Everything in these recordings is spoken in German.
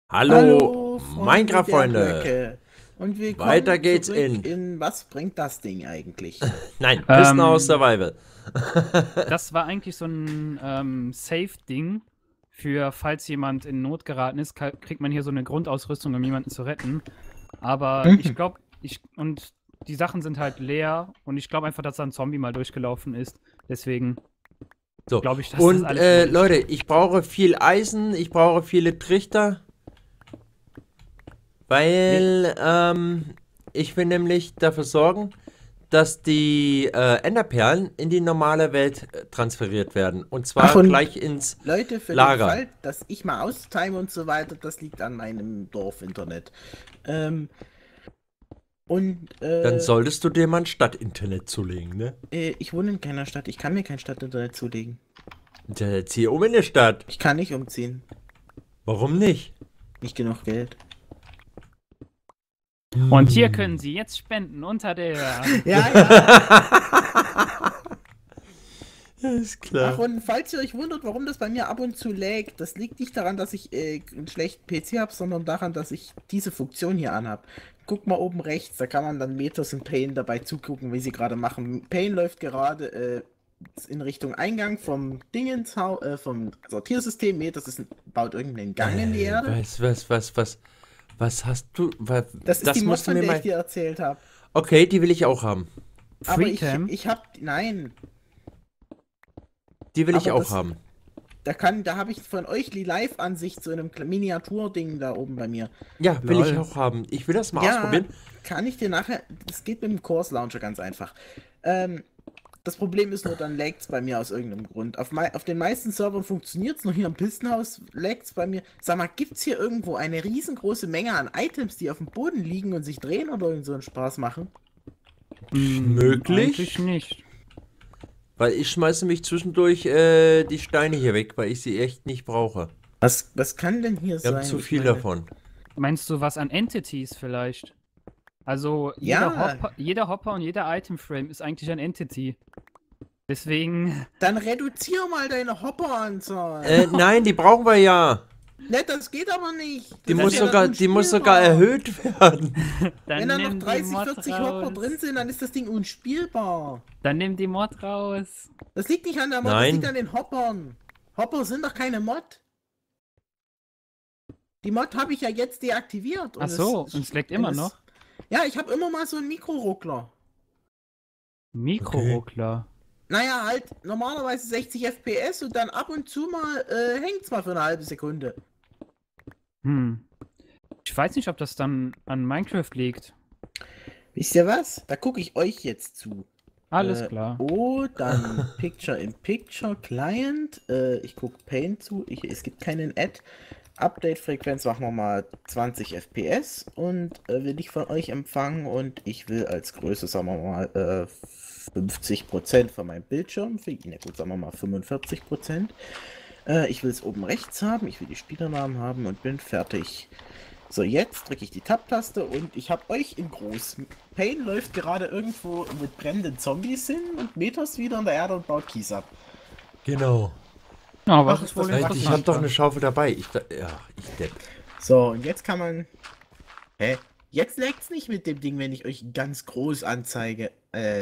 Hallo, Hallo, Freunde der Minecraft-Freunde. Blöcke. Und Weiter willkommen geht's zurück in... in Was bringt das Ding eigentlich? Nein, Pisten aus Ähm, Survival. Das war eigentlich so ein Safe-Ding für, falls jemand in Not geraten ist, kriegt man hier so eine Grundausrüstung, um jemanden zu retten. Aber ich glaube, und die Sachen sind halt leer und ich glaube einfach, dass da ein Zombie mal durchgelaufen ist. Deswegen So, glaube ich, dass das und alles leer ist. Leute, ich brauche viel Eisen, ich brauche viele Trichter. Weil, ich will nämlich dafür sorgen, dass die Enderperlen in die normale Welt transferiert werden. Und zwar und gleich ins Leute, für den Lager. Fall, dass ich mal austime und so weiter, das liegt an meinem Dorf-Internet. Ähm, Dann solltest du dir mal ein Stadtinternet zulegen, ne? ich wohne in keiner Stadt, ich kann mir kein Stadtinternet zulegen. Zieh um in die Stadt. Ich kann nicht umziehen, Warum nicht? nicht genug Geld. Und hier können Sie jetzt spenden unter der. Ja, ja. Ja, ist klar. Ach, und falls ihr euch wundert, warum das bei mir ab und zu laggt, das liegt nicht daran, dass ich einen schlechten PC habe, sondern daran, dass ich diese Funktion hier anhab. Guck mal oben rechts, da kann man dann Metos und Pain dabei zugucken, wie sie gerade machen. Pain läuft gerade in Richtung Eingang vom vom Sortiersystem. Metos baut irgendeinen Gang in die Erde. Was hast du? Das ist die Mod, musst du von mir der mal. ich dir erzählt habe. Okay, die will ich auch haben. Aber ich Freecam? hab, nein, Die will ich Aber auch das- haben. da habe ich von euch die Live-Ansicht zu einem Miniaturding da oben bei mir. Ja, will ich Lol. auch haben. Ich will das mal Ja, ausprobieren. kann ich dir nachher. Das geht mit dem Course Launcher ganz einfach. Das Problem ist nur, dann laggt es bei mir aus irgendeinem Grund. Auf den meisten Servern funktioniert es, nur hier im Pistenhaus laggt es bei mir. Sag mal, gibt es hier irgendwo eine riesengroße Menge an Items, die auf dem Boden liegen und sich drehen oder irgend so einen Spaß machen? Möglich? Eigentlich nicht. Weil ich schmeiße mich zwischendurch die Steine hier weg, weil ich sie echt nicht brauche. Was kann denn hier Wir sein? haben zu Ich viel meine, davon. Meinst du was an Entities vielleicht? Also Ja. jeder Hopper und jeder Itemframe ist eigentlich ein Entity. Deswegen. Dann reduzier mal deine Hopperanzahl. Nein, die brauchen wir ja. Ne, das geht aber nicht. Die Das muss ist ja sogar, dann die muss sogar unspielbar. erhöht werden. Dann Wenn da noch nimm die 30, Mod 40 raus. Hopper drin sind, dann ist das Ding unspielbar. Dann nimm die Mod raus. Das liegt nicht an der Mod, Nein. das liegt an den Hoppern. Hopper sind doch keine Mod. Die Mod habe ich ja jetzt deaktiviert. Ach so, und es leckt immer noch. Ja, ich habe immer mal so einen Mikroruckler. Mikroruckler. Naja, halt normalerweise 60 FPS und dann ab und zu mal hängt's mal für eine halbe Sekunde. Ich weiß nicht, ob das dann an Minecraft liegt. Wisst ihr was? Da gucke ich euch jetzt zu. Alles klar. Oh, dann Picture-in-Picture Client. Ich gucke Paint zu. Es gibt keinen Ad. Update-Frequenz machen wir mal 20 FPS und will ich von euch empfangen und ich will als Größe, sagen wir mal, 50% von meinem Bildschirm. Na gut, sagen wir mal 45%. Ich will es oben rechts haben, ich will die Spielernamen haben und bin fertig. So, jetzt drücke ich die Tab-Taste und ich habe euch in groß. Pain läuft gerade irgendwo mit brennenden Zombies hin und Metos wieder in der Erde und baut Kies ab. Genau. Ja, was Ach, ist wohl das Ich interessant? habe doch eine Schaufel dabei. Ich depp. So, und jetzt kann man. Hä? Jetzt lagt's nicht mit dem Ding, wenn ich euch ganz groß anzeige.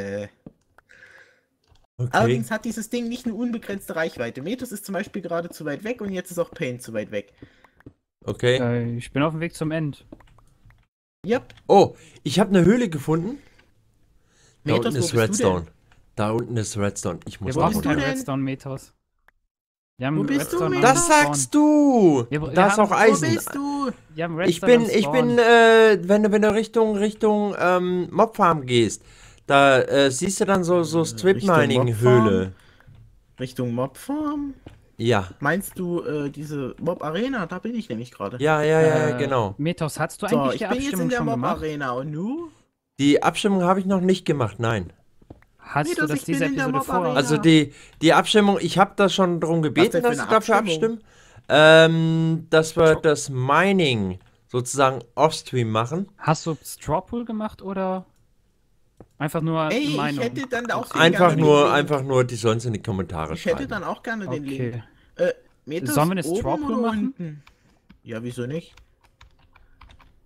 Okay. Allerdings hat dieses Ding nicht eine unbegrenzte Reichweite. Metos ist zum Beispiel gerade zu weit weg und jetzt ist auch Pain zu weit weg. Okay. Ich bin auf dem Weg zum End. Yep. Oh, ich habe eine Höhle gefunden. Da Metos, unten wo ist bist du Redstone. Da unten ist Redstone. Ich Wir muss brauchen bist du keinen denn? Redstone-Metos. Wir haben Wo bist du, Redstone Metos? Das sagst du! Wir Da ist haben- auch Wo Eisen. bist du? Wir haben Ich Redstone bin, am ich Spawn. bin, wenn du Richtung Mobfarm gehst, da siehst du dann so Richtung Strip-Mining-Höhle. Richtung Mobfarm? Ja. Meinst du diese Mob Arena? Da bin ich nämlich gerade. Ja, genau. Metos, hast du So, eigentlich ich die bin jetzt in Abstimmung der schon Mob gemacht? Arena und nu? Die Abstimmung habe ich noch nicht gemacht, nein. Hast Metos, du das ich bin diese in der Episode Mob vor? Arena. Also die Abstimmung, ich habe da schon darum gebeten, denn für dass sie eine dafür Abstimmung? abstimmen. Dass wir das Mining sozusagen offstream machen. Hast du Strawpool gemacht oder einfach nur Ey, ich Meinung? hätte dann auch Einfach gerne nur, den Link. einfach nur die sonst in die Kommentare Ich hätte schreiben. dann auch gerne den Link. Okay. Metos, Sollen wir eine oben Strawpool oder machen? unten? Ja, wieso nicht?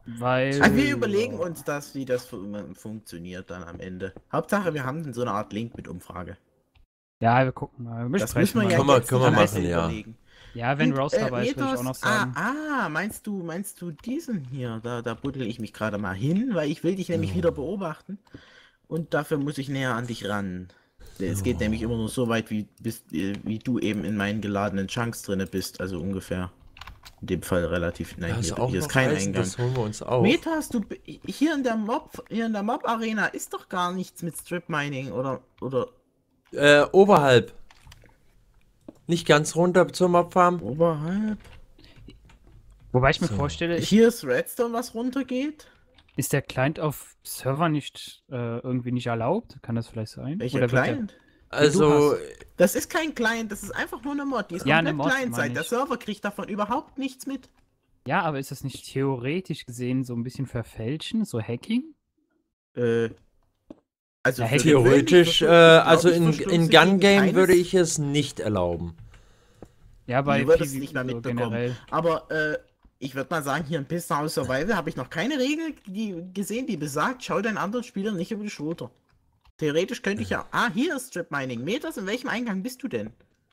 Weil. Wir überlegen uns das, wie das funktioniert dann am Ende. Hauptsache, wir haben so eine Art Link mit Umfrage. Ja, wir gucken mal. Wir Das müssen wir ja Können jetzt wir nicht machen, alles ja. überlegen. Ja, wenn Und, Rose dabei ist, würde ich auch noch sagen. Meinst du diesen hier? Da buddel ich mich gerade mal hin, weil ich will dich nämlich wieder beobachten. Und dafür muss ich näher an dich ran. Es geht nämlich immer nur so weit, wie du eben in meinen geladenen Chunks drinne bist, also ungefähr. In dem Fall relativ. Nein, hier ist kein Eingang. Das holen wir uns auf. Metas, hier in der Mob-Arena ist doch gar nichts mit Strip Mining oder. Oberhalb. Nicht ganz runter zur Mobfarm. Oberhalb. Wobei ich mir vorstelle, Hier ist Redstone, was runtergeht. ist der Client auf Server nicht irgendwie nicht erlaubt? Kann das vielleicht sein? Welcher Oder wird Client? Also, Das ist kein Client, das ist einfach nur eine Mod. Die ist Ja, komplett eine Mod, Client-Side. meine Der ich. Server kriegt davon überhaupt nichts mit. Ja, aber ist das nicht theoretisch gesehen so ein bisschen verfälschen, so Hacking? Also Ja, für theoretisch, gewöhnlich glaub also ich, in verstoßen sie Gun gegen Game keines. würde ich es nicht erlauben. Ja, bei Du würdest es PvP nicht mehr so mitbekommen. generell. Aber ich würde mal sagen, hier in Pistol House Survival habe ich noch keine Regel gesehen, die besagt, schau deinen anderen Spieler nicht über die Schulter. Theoretisch könnte ich ja. Hier ist Strip Mining. Meters, in welchem Eingang bist du denn?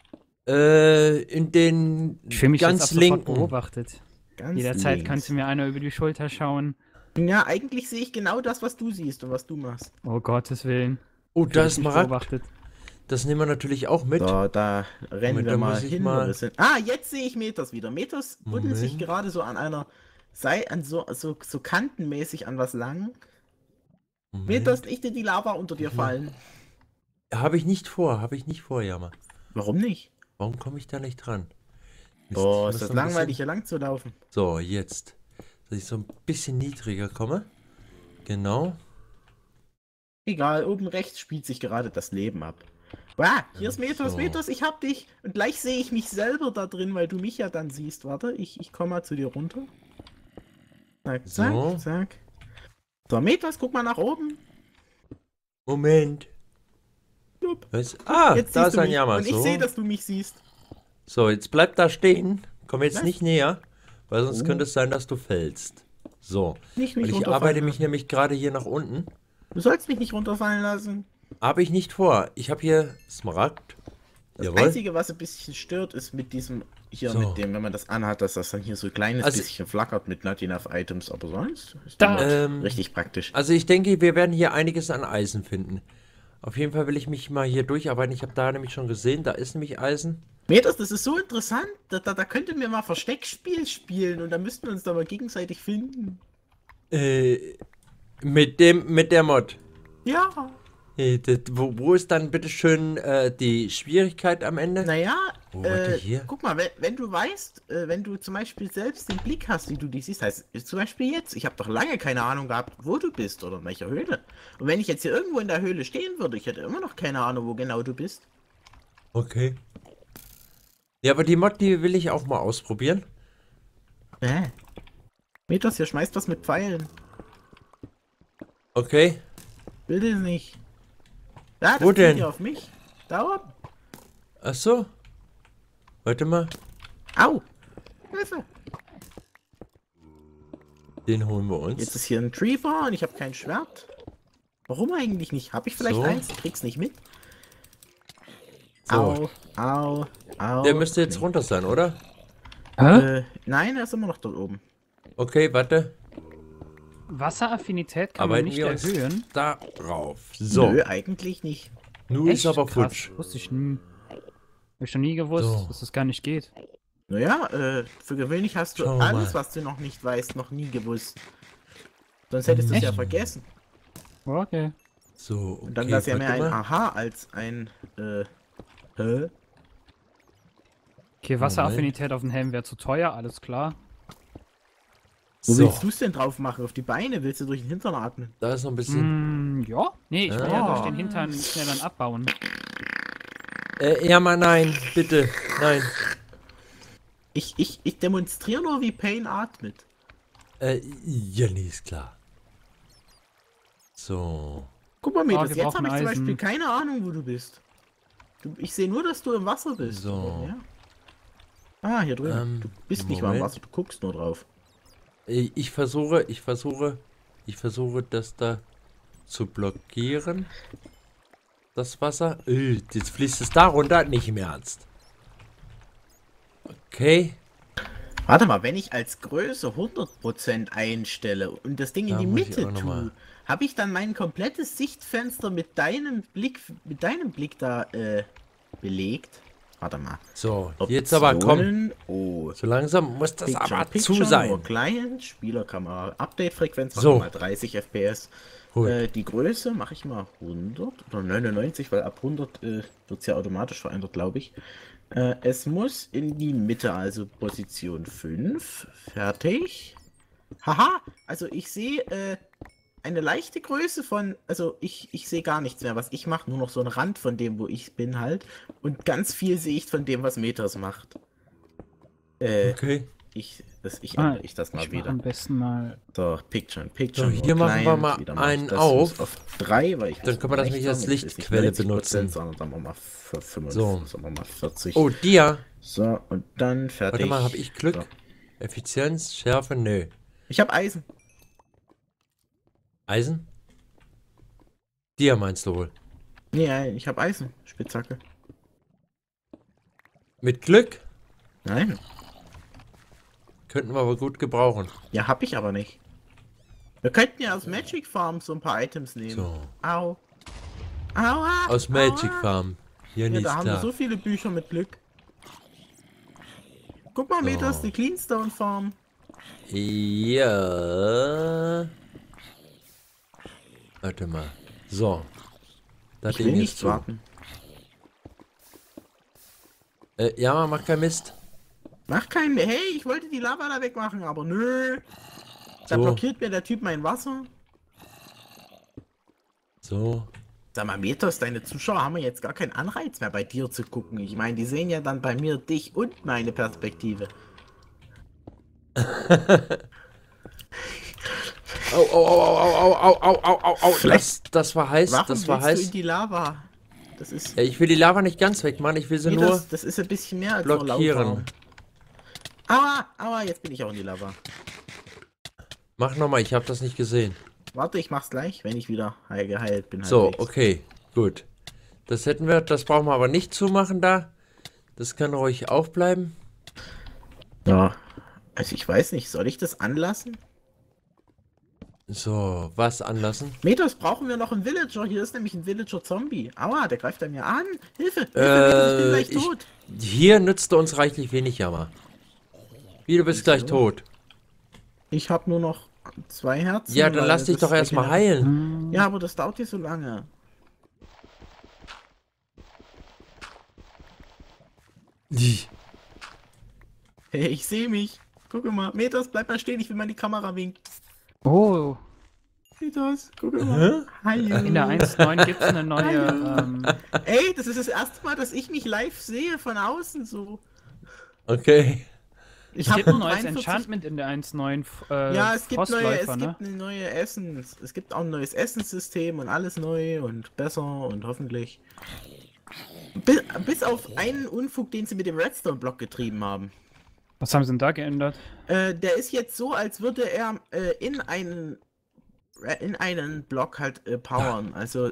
In den Ich fühle mich jetzt ab ganz sofort linken. beobachtet. Ganz Jederzeit links. kannst du mir einer über die Schulter schauen. Ja, eigentlich sehe ich genau das, was du siehst und was du machst. Oh Gottes Willen. Oh, Fühl da ich ist mich Markt. beobachtet. Das nehmen wir natürlich auch mit. So, da rennen Moment, wir da mal muss ich hin. mal- Wir sind, jetzt sehe ich Meters wieder. Meters buddeln sich Moment. gerade so an einer so kantenmäßig an was lang. Meters, nicht in die Lava unter dir fallen. Habe ich nicht vor, Jammer. Warum nicht? Warum komme ich da nicht dran? Mist, Boah, ich ist muss das noch ein langweilig, hier lang zu laufen. bisschen- So, jetzt. Dass ich so ein bisschen niedriger komme. Genau. Egal, oben rechts spielt sich gerade das Leben ab. Bah, hier ist Meters, So. Meters, ich hab dich. Und gleich sehe ich mich selber da drin, weil du mich ja dann siehst. Warte, ich komme mal zu dir runter. Zack, zack, So. zack. So, Meters, guck mal nach oben. Moment. Jupp. Was? Jetzt Da siehst ist du ein mich. Jammer. Und ich So. sehe, dass du mich siehst. So, jetzt bleib da stehen. Komm jetzt Was? nicht näher, weil sonst Oh. könnte es sein, dass du fällst. So. Nicht Weil mich ich runterfallen arbeite mich lassen. nämlich gerade hier nach unten. Du sollst mich nicht runterfallen lassen. Habe ich nicht vor. Ich habe hier Smaragd. Das Jawohl. Einzige, was ein bisschen stört, ist mit diesem, hier So. mit dem, wenn man das anhat, dass das dann hier so ein kleines Also- bisschen flackert mit not enough Items, aber sonst ist Da- die Mod Ähm, richtig praktisch. Also ich denke, wir werden hier einiges an Eisen finden. Auf jeden Fall will ich mich mal hier durcharbeiten. Ich habe da nämlich schon gesehen, da ist nämlich Eisen. Meters, das ist so interessant, da könnten wir mal Versteckspiel spielen und da müssten wir uns da mal gegenseitig finden. Mit der Mod. Ja, Wo ist dann bitteschön die Schwierigkeit am Ende? naja, Oh, warte, hier? guck mal, wenn du weißt, wenn du zum Beispiel selbst den Blick hast, wie du die siehst, heißt zum Beispiel jetzt, ich habe doch lange keine Ahnung gehabt, wo du bist oder in welcher Höhle. Und wenn ich jetzt hier irgendwo in der Höhle stehen würde, ich hätte immer noch keine Ahnung, wo genau du bist. Okay. Ja, aber die Mod, die will ich auch mal ausprobieren. Meters, hier schmeißt was mit Pfeilen. Okay. Will das nicht. Ja, das Wo zieht denn? hier auf mich. Da oben. Ach so. Warte mal. Au. Hilfe. Den holen wir uns. Jetzt ist hier ein Trevor und ich habe kein Schwert. Warum eigentlich nicht? Habe ich vielleicht So. eins? Ich krieg's nicht mit. So. Au. Der müsste jetzt runter sein, oder? Nein, er ist immer noch dort oben. Okay, warte. Wasseraffinität kann man Arbeiten nicht wir uns erhöhen. darauf. So. Nö, eigentlich nicht. Nun ist aber Krass, futsch. wusste ich nie. Hab ich noch nie gewusst, So. dass das gar nicht geht. Naja, für gewöhnlich hast du Schauen wir alles, mal. was du noch nicht weißt, noch nie gewusst. Sonst hättest du es ja Echt? vergessen. Okay. So, okay, Und dann wäre es ja mehr warte ein mal. Aha als ein, hä? Okay, Wasseraffinität auf den Helm wäre zu teuer, alles klar. Wo So, willst du es denn drauf machen? Auf die Beine? Willst du durch den Hintern atmen? da ist noch ein bisschen... Ja. Nee, ich will Ah. ja durch den Hintern schnell dann abbauen. Ja, mal nein, bitte. Nein. Ich demonstriere nur, wie Payne atmet. Ja, nee, ist klar. So. Guck mal, Mädels, wir jetzt brauchen habe ich zum Eisen. Beispiel keine Ahnung, wo du bist. Ich sehe nur, dass du im Wasser bist. So. Ja. Ah, hier drüben. Du bist nicht mal im Moment. Wasser, du guckst nur drauf. Ich versuche das da zu blockieren. Das Wasser. Jetzt fließt es da runter. Nicht im Ernst. Okay. Warte mal, wenn ich als Größe 100% einstelle und das Ding in Da die muss ich Mitte auch noch mal- tue, habe ich dann mein komplettes Sichtfenster mit deinem Blick da belegt? Warte mal. So, jetzt aber komm. Optionen, Oh. So langsam muss das Picture, aber Picture, zu sein. More Client, Spielerkamera, Update-Frequenz, So. mal 30 FPS. Gut. Die Größe mache ich mal 100 oder 99, weil ab 100 wird es ja automatisch verändert, glaube ich. Es muss in die Mitte, also Position 5. Fertig. Haha, also ich sehe eine leichte Größe von, also ich sehe gar nichts mehr, was ich mache, nur noch so einen Rand von dem, wo ich bin halt. Und ganz viel sehe ich von dem, was Meters macht. Okay. Ich ändere das mal Ich mach wieder. am besten mal. So, Picture in Picture. So, hier More machen wir Client. mal Wieder mache ich einen das auf. 3, weil ich Dann können wir das nicht als Lichtquelle benutzen. Sondern dann machen wir mal für 5, So. sagen wir mal 40. Oh, Dia. So, und dann fertig. Warte mal, habe ich Glück? So. Effizienz, Schärfe, nö. Ich habe Eisen. Eisen? Dia meinst du wohl? Nee, ich habe Eisen. Spitzhacke. Mit Glück? Nein. Könnten wir aber gut gebrauchen. Ja, habe ich aber nicht. Wir könnten ja aus Magic Farm so ein paar Items nehmen. So. Au. Aua. Aus Magic aua. Farm. Hier Ja, nicht da haben wir da. so viele Bücher mit Glück. Guck mal, Meters, So. die Cleanstone Farm. Ja. Warte mal. So. Das Ich will Ding ist nicht zu. warten. Ja, mach kein Mist. Mach keinen. Hey, ich wollte die Lava da wegmachen, aber nö. Da So. blockiert mir der Typ mein Wasser. So. Sag mal, Meters, deine Zuschauer haben ja jetzt gar keinen Anreiz mehr bei dir zu gucken. Ich meine, die sehen ja dann bei mir dich und meine Perspektive. Au, au, au, au, au, au, au, au, au, au. Vielleicht- Das war heiß, Warum das war willst du in heiß. die Lava? Das ist. Ja, ich will die Lava nicht ganz wegmachen, ich will sie nur Das ist ein bisschen mehr als nur blockieren. Lauwarm. Aua, jetzt bin ich auch in die Lava. Mach nochmal, ich habe das nicht gesehen. Warte, ich mach's gleich, wenn ich wieder geheilt bin. So, halbwegs. okay, gut. Das hätten wir, das brauchen wir aber nicht zumachen da. Das kann ruhig aufbleiben. Ja. Also ich weiß nicht, soll ich das anlassen? So, was anlassen? Meters, brauchen wir noch einen Villager? Hier ist nämlich ein Villager-Zombie. Aua, der greift an mir an. Hilfe, Meters, ich bin gleich tot. Hier nützt uns reichlich wenig Jammer. Wie, du bist gleich Wieso? tot. Ich habe nur noch 2 Herzen. Ja, dann weil lass dich das doch erstmal regeneriert. heilen. Ja, aber das dauert hier so lange. Hey, ich sehe mich. Guck mal, Meters, bleib mal stehen, ich will mal in die Kamera winken. Oh, Meters, guck mal. Hallo. in der 1.9 gibt es eine neue. Ey, das ist das erste Mal, dass ich mich live sehe von außen so. Okay. Ich Es hab gibt ein nur neues 43 Enchantment in der 1.9. Ja, es gibt Frostläufer, ne? eine neue Essens. Es gibt auch ein neues Essenssystem und alles neu und besser und hoffentlich. Bis auf einen Unfug, den sie mit dem Redstone-Block getrieben haben. Was haben sie denn da geändert? Der ist jetzt so, als würde er in einen Block halt powern. Also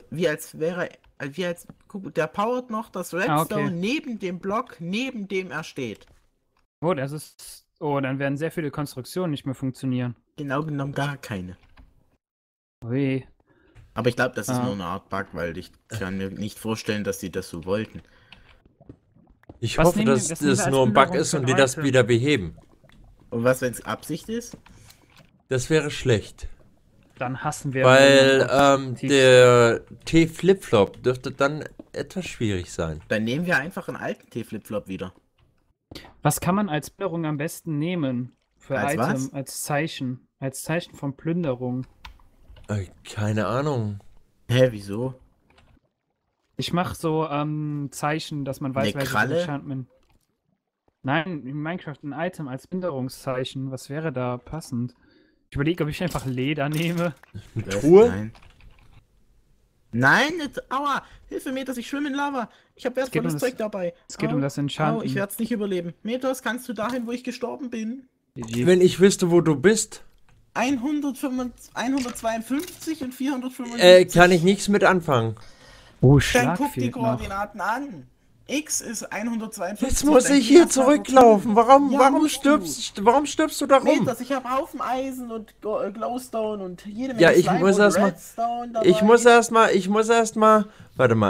guck, der powert noch das Redstone okay. neben dem Block, neben dem er steht. Oh, das ist. Oh, dann werden sehr viele Konstruktionen nicht mehr funktionieren. Genau genommen gar keine. Ui. Aber ich glaube, das ist Ah. nur eine Art Bug, weil ich kann mir nicht vorstellen, dass die das so wollten. Ich Was hoffe, nehmen wir- dass was nehmen wir das als nur ein Bug Belohnung ist für und ein die das Item? wieder beheben. Und was, wenn es Absicht ist? Das wäre schlecht. Dann hassen wir. Weil Tief- der T-Flip-Flop dürfte dann etwas schwierig sein. Dann nehmen wir einfach einen alten T-Flip-Flop wieder. Was kann man als Plünderung am besten nehmen? Für Als Item, was? als Zeichen. Als Zeichen von Plünderung. Keine Ahnung. Hä, wieso? Ich mach so Zeichen, dass man weiß, Eine welches Kralle? Enchantment. Nein, in Minecraft ein Item als Plünderungszeichen. Was wäre da passend? Ich überlege, ob ich einfach Leder nehme. Eine Was? Truhe? Nein. Nein, nicht. Aua! Hilfe, Metos, ich schwimme in Lava. Ich habe wertvolles das- Zeug dabei. es geht um das Enchanten. Ich werde es nicht überleben. Metos, kannst du dahin, wo ich gestorben bin? Wenn ich wüsste, wo du bist. 152 und 475. Kann ich nichts mit anfangen. Oh, Dann Schlag guck die fehlt noch. Koordinaten an. X ist 152. Jetzt muss dann ich geh hier erst mal zurücklaufen. dorthin. Ja, Warum musst warum stirbst du da rum? Meters, ich habe Haufen Eisen und Glowstone und jede Menge Ja, ich Slime muss und erst mal- Redstone dabei. Ich muss erstmal, warte mal,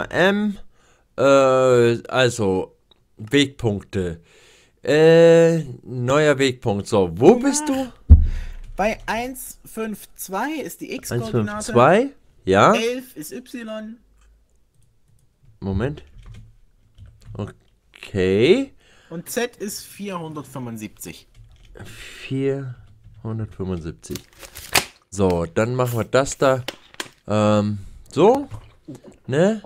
also, Wegpunkte. Neuer Wegpunkt. So, wo bist du? Bei 152 ist die X-Koordinate. 152? Ja? 11 ist Y. Moment. Okay. Und Z ist 475. 475. So, dann machen wir das da. So. Ne?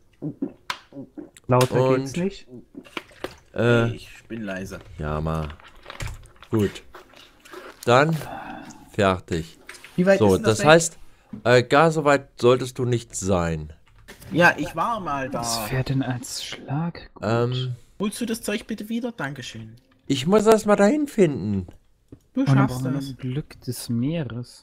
Lauter Und- geht's nicht. Ich bin leise. Ja, mal. Gut. Dann fertig. Wie weit So, ist denn das weg? heißt, gar so weit solltest du nicht sein. Ja, ich war mal Was da. wäre denn als Schlag? gut? Holst du das Zeug bitte wieder? Dankeschön. Ich muss erst mal dahin finden. Du Und dann schaffst brauchen wir das. das Glück des Meeres.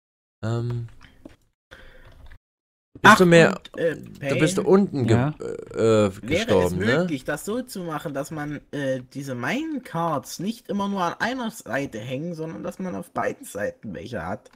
Bist du mehr. und, Da bist du Pain, unten Ja. wäre es gestorben, ne? möglich, das so zu machen, dass man diese Minecarts nicht immer nur an einer Seite hängen, sondern dass man auf beiden Seiten welche hat?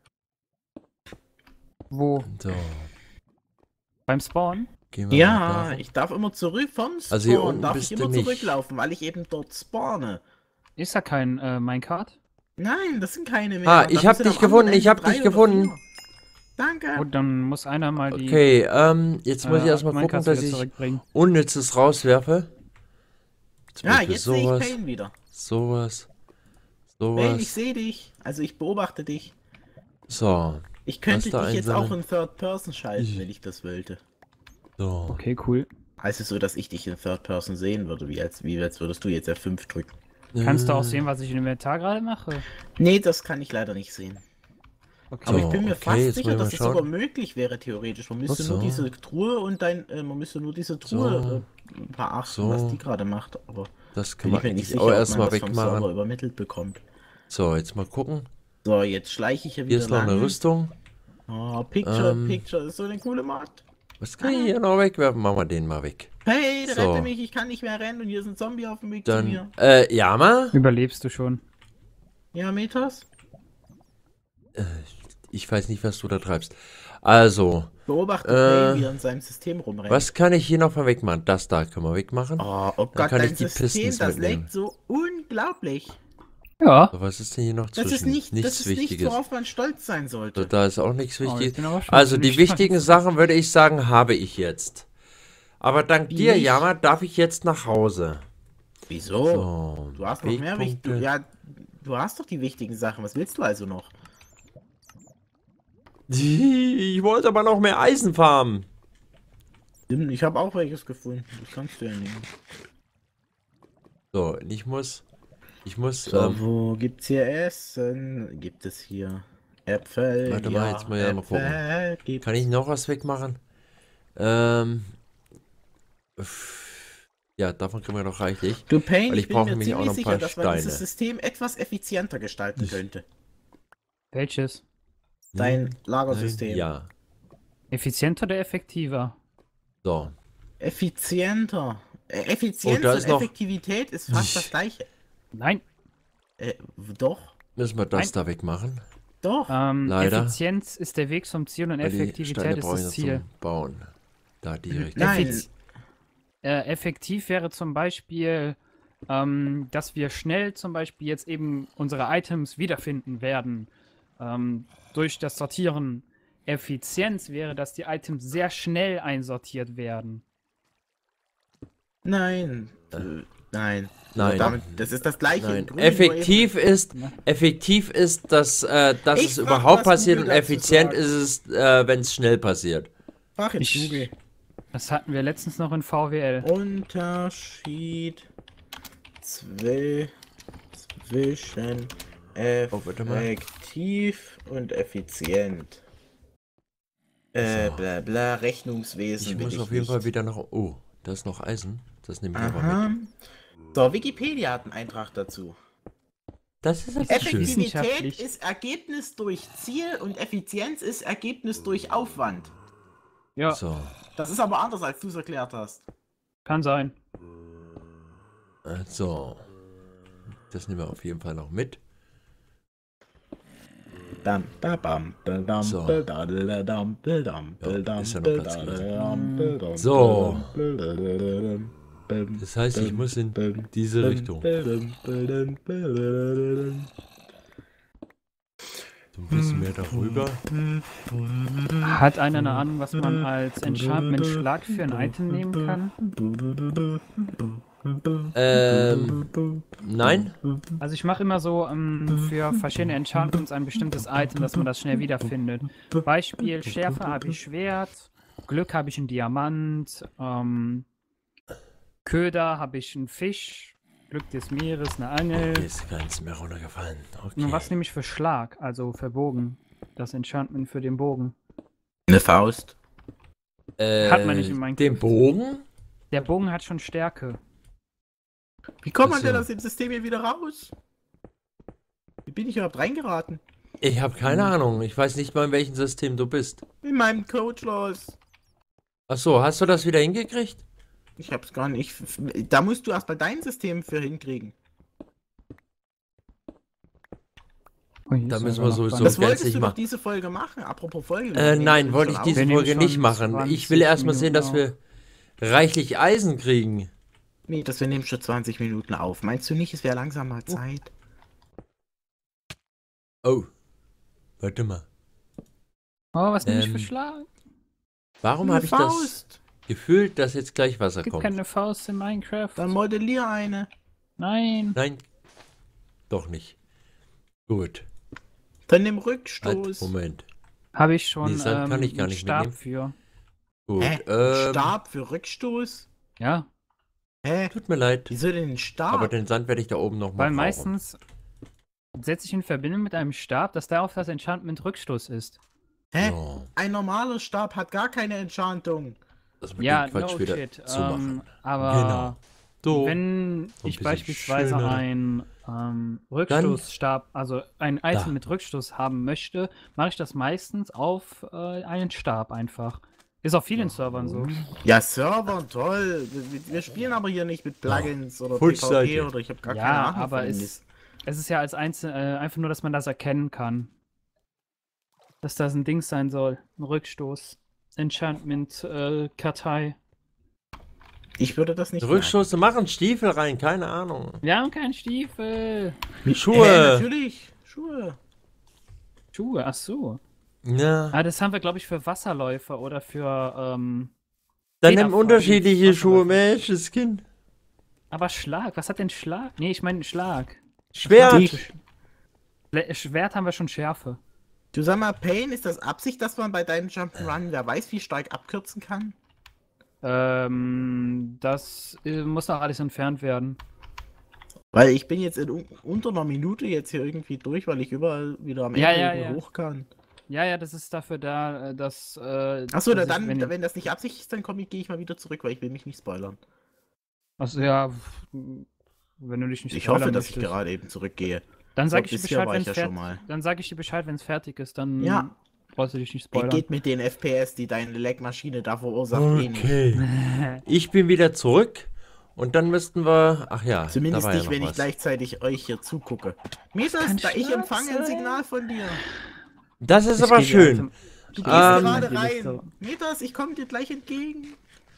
Wo? So, Beim Spawn? gehen wir mal Ja, da. ich darf immer zurück vom Spawn, Also hier unten darf bist ich du immer nicht. zurücklaufen, weil ich eben dort spawne. Ist da kein Minecart? Nein, das sind keine mehr. Ah, Und ich dafür hab sind dich am anderen gefunden, ich Ende hab dich 3 oder gefunden. 4. Danke. Und dann muss einer mal die Okay, jetzt muss ich erstmal gucken, Minecarts dass wieder ich zurückbringen. Unnützes rauswerfe. Zum Ja, Beispiel jetzt sehe ich sowas, Pain wieder. sowas, Pain, ich sowas. sehe dich. Also ich beobachte dich. So, Ich könnte da dich jetzt einsammeln. auch in Third Person schalten, wenn ich das wollte. so. Okay, cool. Also so, dass ich dich in Third Person sehen würde, wie als würdest du jetzt F5 drücken. Kannst du auch sehen, was ich im Inventar gerade mache? Nee, das kann ich leider nicht sehen. Okay. Aber So, ich bin mir okay, fast jetzt sicher, wollen wir dass es schauen. sogar möglich wäre, theoretisch. Man müsste So. nur diese Truhe und man müsste nur diese Truhe beachten, So. was die gerade macht. Aber Das kann bin ich man mir nicht eigentlich sicher, auch ob man erstmal das vom Server wegmachen. übermittelt bekommt. So, jetzt mal gucken. So, jetzt schleiche ich hier Hier wieder ist noch eine lang. Rüstung. Oh, Picture, Ähm. Picture, ist so eine coole Mod. Was kann ich hier noch wegwerfen? Machen wir den mal weg. Hey, So. rette mich, ich kann nicht mehr rennen und hier ist ein Zombie auf dem Weg zu Dann, mir. ja mal. Überlebst du schon? Ja, Metas? Ich weiß nicht, was du da treibst. Also, Beobachte Äh, Pain, wie er in seinem System rumrennt. was kann ich hier noch von wegmachen? Das da können wir wegmachen. Oh Gott, kann dein ich die System, Pistons das mitnehmen. leckt so unglaublich. Ja. So, was ist denn hier noch Das zwischen? ist nicht, Nichts das ist nicht, Wichtiges. worauf man stolz sein So, sollte. da ist auch nichts Oh, ich Wichtiges. bin aber schon Also, die ziemlich wichtigen stolz. Sachen, würde ich sagen, habe ich jetzt. Aber dank Wie dir, nicht? Yama, darf ich jetzt nach Hause. Wieso? So, Du hast noch mehr Wegpunkte. wichtig. Ja, du hast doch die wichtigen Sachen. Was willst du also noch? Ich wollte aber noch mehr Eisen farmen. Ich habe auch welches gefunden. Das kannst du ja nehmen. So, und ich muss. So, wo gibt's hier Essen? Gibt es hier Äpfel? Warte mal, jetzt muss ich ja mal gucken. Äpfel gibt's. Kann ich noch was wegmachen? Ja, davon kriegen wir noch reichlich. Du Pain, Weil ich ich bin brauche mir nämlich auch ziemlich noch ein sicher, paar dass man dieses Steine. System etwas effizienter gestalten könnte. Welches? Dein Lagersystem. Ja. Effizienter oder effektiver? So. Effizienter. Effizienz Oh, da und ist noch- Effektivität ist fast das gleiche. Nein. Doch. Müssen wir das Nein. da wegmachen? Doch. Leider. Effizienz ist der Weg zum Ziel und Weil die Steine Effektivität ist brauche ich das noch Ziel. zum Bauen. Da direkt. Nein. Effektiv wäre zum Beispiel, dass wir schnell zum Beispiel jetzt eben unsere Items wiederfinden werden. Durch das Sortieren. Effizienz wäre, dass die Items sehr schnell einsortiert werden. Nein. Nein. Nein. Damit, das ist das gleiche. in Nein. Grün, nur eben- Effektiv ist, dass Ich es frag, überhaupt was passiert Google und dazu effizient sagt. ist es, wenn es schnell passiert. Frag jetzt Ich- Google. Das hatten wir letztens noch in VWL. Unterschied zwischen Oh, warte mal. effektiv und effizient. So. Bla bla, Rechnungswesen. Ich will muss auf jeden nicht. Fall wieder noch. Oh, da ist noch Eisen. Das nehme ich aber Aha. mit. So, Wikipedia hat einen Eintrag dazu. Das ist aber schön. Effektivität Wissenschaftlich. ist Ergebnis durch Ziel und Effizienz ist Ergebnis durch Aufwand. Ja, So, Das ist aber anders, als du es erklärt hast. kann sein. so. Das nehmen wir auf jeden Fall noch mit. Bam, ba, bam, ba, dam, So. ba, da, da, dam, ba, dam, ba, Ja, dam, ist ja noch ba, Platz da, gewesen. dam, ba, dam, So. ba, da, dam, bam, Das heißt, ich muss in bam, diese bam, Richtung. bam, bam, bam. So ein bisschen mehr darüber. Hat einer eine Ahnung, was man als Enchantment Schlag für ein Item nehmen kann? Nein? Also ich mache immer so für verschiedene Enchantments ein bestimmtes Item, dass man das schnell wiederfindet. Beispiel, Schärfe habe ich Schwert, Glück habe ich einen Diamant, Köder habe ich einen Fisch, Glück des Meeres eine Angel. Okay, ist ganz mehr runtergefallen. Okay. Und was nehme ich für Schlag, also für Bogen? Das Enchantment für den Bogen. Eine Faust. Hat man nicht in Minecraft. Den Bogen? Der Bogen hat schon Stärke. Wie kommt man Ach so. denn aus dem System hier wieder raus? Wie bin ich überhaupt reingeraten? Ich habe keine Ahnung. Ich weiß nicht mal, in welchem System du bist. In meinem Codeschloss. Ach so, hast du das wieder hingekriegt? Ich hab's gar nicht. Da musst du erstmal dein System für hinkriegen. Oh, hier Da ist müssen aber wir noch sowieso dran. Das wolltest gänzlich du doch machen. diese Folge machen. Apropos Folge. wir nehmen Nein, schon wollte ich auf. diese Wir nehmen Folge schon nicht machen. Ich will 20 erstmal sehen, dass Minuten wir reichlich Eisen kriegen. Nee, wir nehmen schon 20 Minuten auf. Meinst du nicht, es wäre langsam mal Zeit? Oh. Warte mal. Oh, was nehme ich für Ähm, Schlag? Warum Eine habe ich das Faust. Gefühl, dass jetzt gleich Wasser Es gibt kommt? keine Faust in Minecraft. Dann modellier eine. Nein. Nein. Doch nicht. Gut. Dann nimm Halt, Rückstoß. Moment. Habe ich schon Nee, Sand kann ich gar einen nicht Stab mitnehmen. für. Gut. Stab für Rückstoß? Ja, Hä? Tut mir leid. Wieso denn den Stab? Aber den Sand werde ich da oben noch mal weil brauchen. meistens setze ich in Verbindung mit einem Stab, dass darauf das Enchantment Rückstoß ist. Hä? So, Ein normaler Stab hat gar keine Enchantung. das mit Ja, dem Quatsch no wieder shit. zu machen. Aber Genau. So. wenn so ein ich bisschen beispielsweise schöner. einen Rückstoßstab, also ein Item Da. mit Rückstoß haben möchte, mache ich das meistens auf einen Stab einfach. Ist auf vielen Servern so. Ja, Server, toll. Wir spielen aber hier nicht mit Plugins oder Fullseite. PvP oder ich habe gar keine Ja, Ahnung aber von dem es Mist. ist ja als einfach nur, dass man das erkennen kann. Dass das ein Ding sein soll. Ein Rückstoß. Enchantment, Kartei. Ich würde das nicht Rückstoß zu machen, Stiefel rein, keine Ahnung. Wir haben keinen Stiefel. Schuhe. Natürlich. Schuhe. Schuhe, ach so. Ja. Ah, das haben wir, glaube ich, für Wasserläufer oder für, Dann Federfall, nimm unterschiedliche Schuhe, Wasserläufer. Mensch, Kind. Aber Schlag, was hat denn Schlag? Nee, ich meine Schlag. Schwert. Schwert haben wir schon Schärfe. Du sag mal, Pain, ist das Absicht, dass man bei deinem Jump'n'Run, wer weiß, wie stark abkürzen kann? Das muss noch alles entfernt werden. Weil ich bin jetzt in unter einer Minute jetzt hier irgendwie durch, weil ich überall wieder am Ende Ja, ja, irgendwo ja. hoch kann. Ja, ja, das ist dafür da, dass. Achso, dass ich, dann, wenn das nicht Absicht ist, dann gehe ich mal wieder zurück, weil ich will mich nicht spoilern. Also ja, wenn du dich nicht Ich hoffe, spoilern dass ich möchtest. gerade eben zurückgehe. Dann So, sag ich dir bisher Bescheid, war wenn ich es ja schon fertig mal. Dann sag ich dir Bescheid, wenn es fertig ist, dann Ja. brauchst du dich nicht Ey, spoilern. geht mit den FPS, die deine Lag-Maschine da verursacht, eh nicht. Okay. Ich bin wieder zurück. Und dann müssten wir. Ach ja. Zumindest da war ja nicht, noch wenn ich was. gleichzeitig euch hier zugucke. Misos, kann da ich schwarz empfange ein sein. Signal von dir. Das ist Ich aber geh dir schön. einfach- Du gehst Ähm, gerade die Liste. rein. Mitos, ich komme dir gleich entgegen.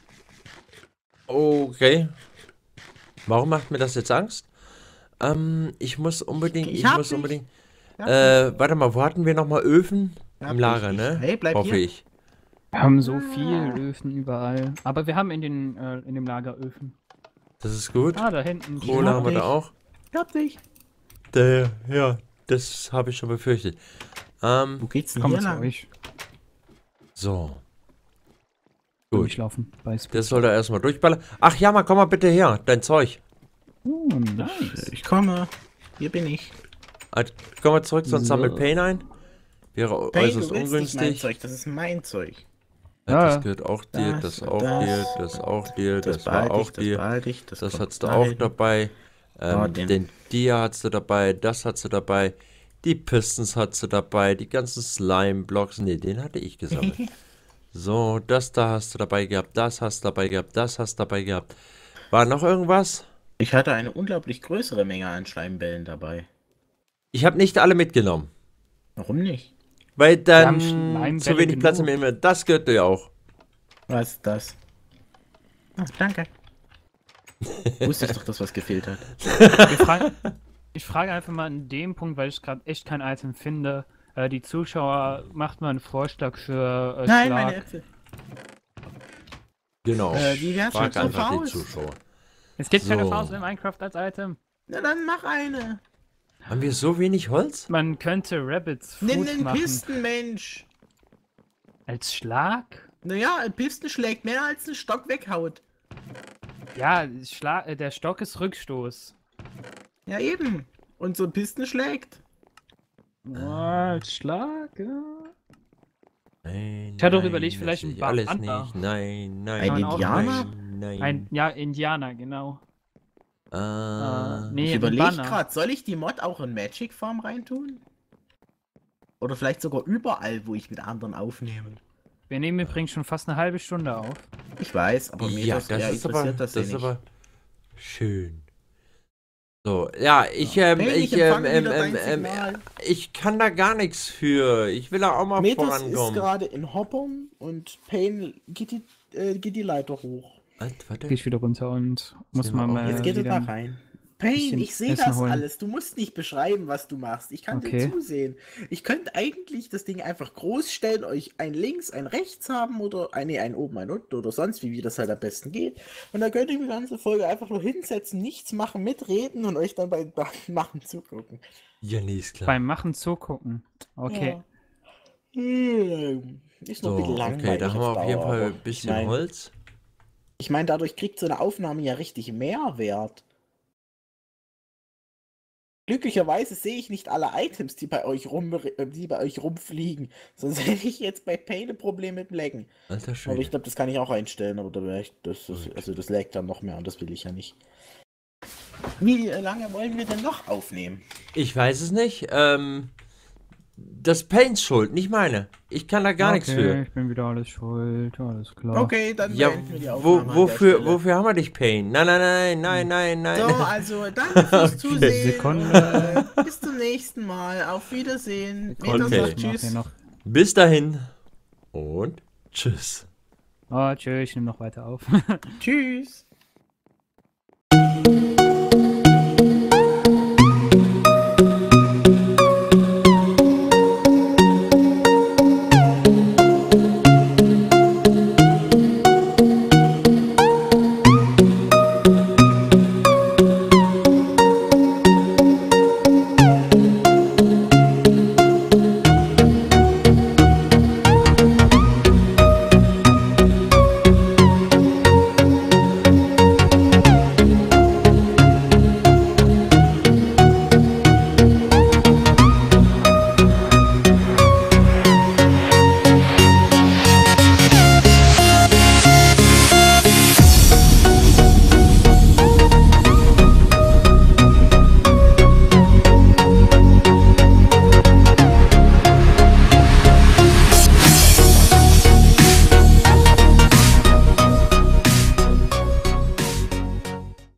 Okay. Warum macht mir das jetzt Angst? Ich muss unbedingt. Ich Ich hab muss dich. unbedingt. Ja, Warte mal, wo hatten wir nochmal Öfen? Ja, Im Lager, ich- ne? hey, bleib Hoffe hier. ich. Wir haben so viel Öfen überall. Aber wir haben in dem Lager Öfen. Das ist gut. Ah, da hinten. Kohle hab haben wir dich. da auch. Ich hab dich. Ja, das habe ich schon befürchtet. Wo geht's denn Komm hier zu lang? euch. So. Gut. Durchlaufen. Bei Speed. Das soll da erstmal durchballern. Ach ja, mal komm mal bitte her. Dein Zeug. Nice. Ich komme. Hier bin ich. Komm mal zurück, sonst So. sammelt Pain ein. Wäre Hey, äußerst du willst nicht mein ungünstig. Zeug, das ist mein Zeug. Ja, Ja. das gehört auch dir, das auch dir, das auch dir, das war behalte auch ich, das dir. behalte ich, Das kommt hattest du auch rein. dabei. Den Dia hat sie dabei, das hat sie dabei, die Pistons hat sie dabei, die ganzen Slime-Blocks, ne, den hatte ich gesammelt. So, das da hast du dabei gehabt, das hast du dabei gehabt, das hast du dabei gehabt. War noch irgendwas? Ich hatte eine unglaublich größere Menge an Schleimbällen dabei. Ich habe nicht alle mitgenommen, Warum nicht? weil haben dann Schleimbälle zu wenig Platz im genug. Inventar. Das gehört dir auch. Was ist das? Ah, danke. Wusste ich doch, dass was gefehlt hat. Ich frage einfach mal an dem Punkt, weil ich gerade echt kein Item finde. Die Zuschauer, macht mal einen Vorschlag für Nein, Schlag. meine Äpfel. Genau. Wie wär's Frag mit der einfach die Faust? Zuschauer. Es gibt keine So. Faust in Minecraft als Item. Na dann mach eine. Haben wir so wenig Holz? Man könnte Rabbits Nimm Food den machen. Pistenmensch. Als Schlag? Naja, ein Pisten schlägt mehr als ein Stock weghaut. Ja, der Stock ist Rückstoß. Ja, eben. Und so ein Pisten schlägt. Als Schlag, ja. Nein, Ich hatte auch nein, überlegt, das vielleicht will ein ich alles Panda. nicht. Nein, nein. Ein Kann man auch Indianer? Nein. Ja, Indianer, genau. Nee, Ich ein überlege Banner. gerade, soll ich die Mod auch in Magic Farm reintun? Oder vielleicht sogar überall, wo ich mit anderen aufnehme. Wir nehmen übrigens schon fast eine halbe Stunde auf. Ich weiß, aber mir Ja, das, das ist aber, interessiert das ja ist nicht. aber schön. So, ja, ich empfange wieder dein Signal. ich kann da gar nichts für. Ich will da auch mal Metis ist vorankommen. gerade in Hoppern und Payne geht die Leiter hoch. Warte. Gehe ich wieder runter und muss Sehen wir mal auch. mal Jetzt geht es wieder... da rein. Payne, bisschen ich sehe Essen das holen. alles. Du musst nicht beschreiben, was du machst. Ich kann dir Okay. zusehen. Ich könnte eigentlich das Ding einfach groß stellen, euch ein links, ein rechts haben oder ein oben, ein unten oder sonst wie das halt am besten geht. Und dann könnt ihr die ganze Folge einfach nur hinsetzen, nichts machen, mitreden und euch dann beim Machen zugucken. Ja, nee, ist klar. Beim Machen zugucken. Okay. Ja. Ist noch So, ein bisschen langweilig. okay, da haben wir auf jeden Dauer, Fall aber ein bisschen ich mein, Holz. Ich meine, dadurch kriegt so eine Aufnahme ja richtig Mehrwert. Glücklicherweise sehe ich nicht alle Items, die bei euch rumfliegen. Sonst hätte ich jetzt bei Payne ein Problem mit dem Laggen. Alter Aber ich Schwede. glaube, das kann ich auch einstellen, aber da wäre ich, Gut. also das laggt dann noch mehr und das will ich ja nicht. Wie lange wollen wir denn noch aufnehmen? Ich weiß es nicht. Das Paints Schuld, nicht meine. Ich kann da gar nichts für. Ich bin wieder alles schuld, alles klar. Okay, dann Ja, beenden wir die Aufnahme an der wofür Stelle. haben wir dich, Pain? Nein. So, also danke fürs Zusehen. Sekunde. Und, bis zum nächsten Mal. Auf Wiedersehen. Sekunde. Meta sagt Okay. Mach Tschüss. hier noch. Bis dahin und tschüss. Oh, tschüss, ich nehme noch weiter auf. Tschüss.